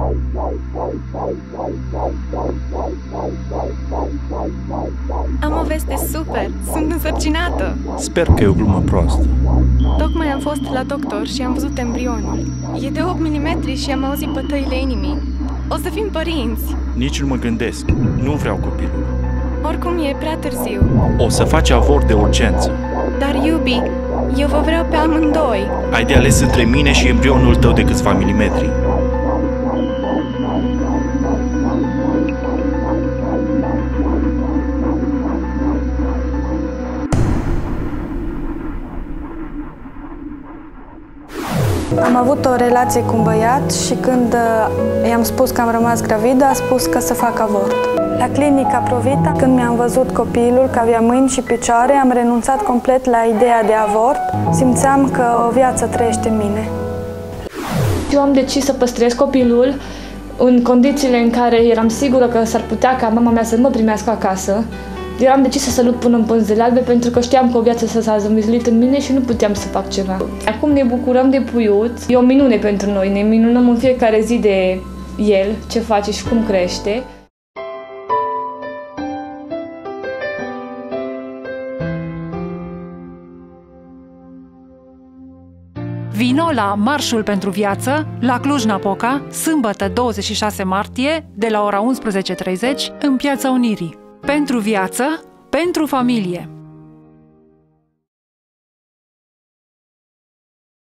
Am o veste super! Sunt însărcinată! Sper că e o glumă proastă. Tocmai am fost la doctor și am văzut embrionul. E de 8 mm și am auzit bătăile inimii. O să fim părinți! Nici nu mă gândesc. Nu vreau copilul. Oricum e prea târziu. O să faci avort de urgență. Dar, iubi, eu vă vreau pe amândoi. Ai de ales între mine și embrionul tău de câțiva milimetri. Am avut o relație cu un băiat și când i-am spus că am rămas gravidă, a spus că să fac avort. La clinica Provita, când mi-am văzut copilul că avea mâini și picioare, am renunțat complet la ideea de avort. Simțeam că o viață trăiește în mine. Eu am decis să păstrez copilul în condițiile în care eram sigură că s-ar putea ca mama mea să nu mă primească acasă. Eu am decis să lupt până în pânzele albe pentru că știam că o viață s-a zămislit în mine și nu puteam să fac ceva. Acum ne bucurăm de puiuț, e o minune pentru noi, ne minunăm în fiecare zi de el, ce face și cum crește. Vino la Marșul pentru Viață, la Cluj-Napoca, sâmbătă 26 martie, de la ora 11:30, în Piața Unirii. Pentru viață, pentru familie.